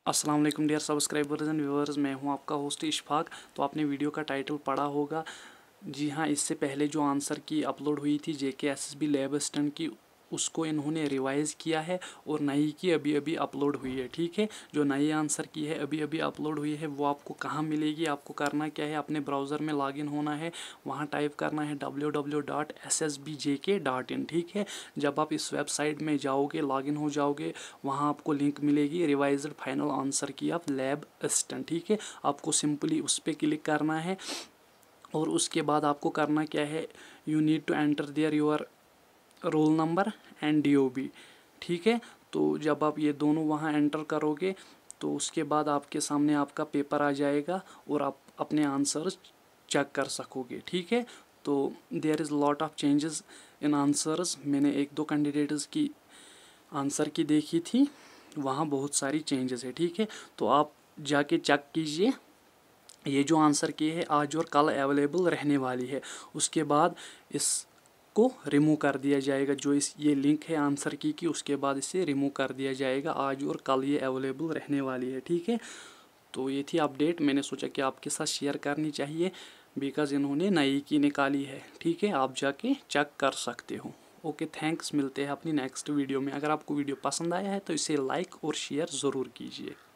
अस्सलाम वालेकुम dear subscribers and viewers, मैं हूं आपका होस्ट इशफाक। तो आपने वीडियो का टाइटल पढ़ा होगा। जी हां, इससे पहले जो आंसर की अपलोड हुई थी JKSSB लैब असिस्टेंट की, उसको इन्होंने रिवाइज़ किया है और नई की अभी अभी अपलोड हुई है। ठीक है, जो नई आंसर की है अभी अभी अपलोड हुई है वो आपको कहाँ मिलेगी? आपको करना क्या है, अपने ब्राउज़र में लॉगिन होना है, वहाँ टाइप करना है www.ssbjk.in। ठीक है, जब आप इस वेबसाइट में जाओगे, लॉगिन हो जाओगे, वहाँ आपको लिंक मिलेगी revised final answer key of lab assistant. ठीक है, आपको सिंपली उस पर क्लिक करना है और उसके बाद आपको करना क्या है, you need to enter there your roll number and DOB। ठीक है, तो जब आप ये दोनों वहाँ एंटर करोगे तो उसके बाद आपके सामने आपका पेपर आ जाएगा और आप अपने आंसर्स चेक कर सकोगे। ठीक है, तो there is lot of changes in answers. मैंने एक दो कैंडिडेट्स की आंसर की देखी थी, वहाँ बहुत सारी चेंजेस है। ठीक है, तो आप जाके चेक कीजिए। ये जो आंसर की है आज और कल अवेलेबल रहने वाली है, उसके बाद इसको रिमूव कर दिया जाएगा। जो ये लिंक है आंसर की उसके बाद इसे रिमूव कर दिया जाएगा। आज और कल ये अवेलेबल रहने वाली है। ठीक है, तो ये थी अपडेट, मैंने सोचा कि आपके साथ शेयर करनी चाहिए बिकॉज़ इन्होंने नई की निकाली है। ठीक है, आप जाके चेक कर सकते हो। Okay, thanks. मिलते हैं अपनी नेक्स्ट वीडियो में। अगर आपको वीडियो पसंद आया है तो इसे लाइक और शेयर ज़रूर कीजिए।